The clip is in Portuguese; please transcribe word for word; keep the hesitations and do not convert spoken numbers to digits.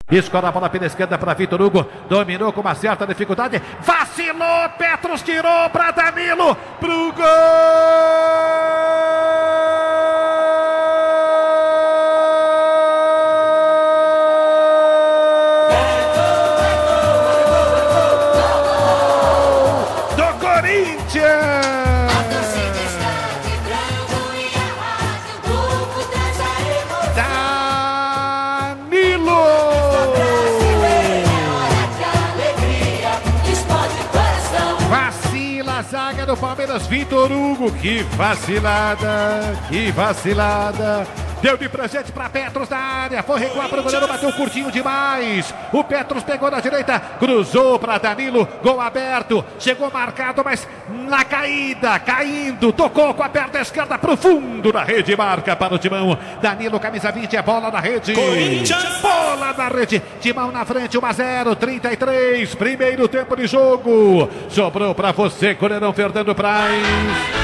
Escola a bola pela esquerda para Vitor Hugo. Dominou com uma certa dificuldade. Vacilou. Petros tirou para Danilo. Pro gol! Do Corinthians! Vacila a zaga do Palmeiras, Vitor Hugo, que vacilada, que vacilada. Deu de presente para Petros na área, foi recuar para o goleiro, bateu curtinho demais. O Petros pegou na direita, cruzou para Danilo, gol aberto. Chegou marcado, mas na caída, caindo, tocou com a perna esquerda para o fundo da rede, marca para o Timão. Danilo, camisa vinte, é bola na rede. Corinthians! Bola na rede, Timão na frente, um a zero, trinta e três, primeiro tempo de jogo. Sobrou para você, goleirão Fernando Praz.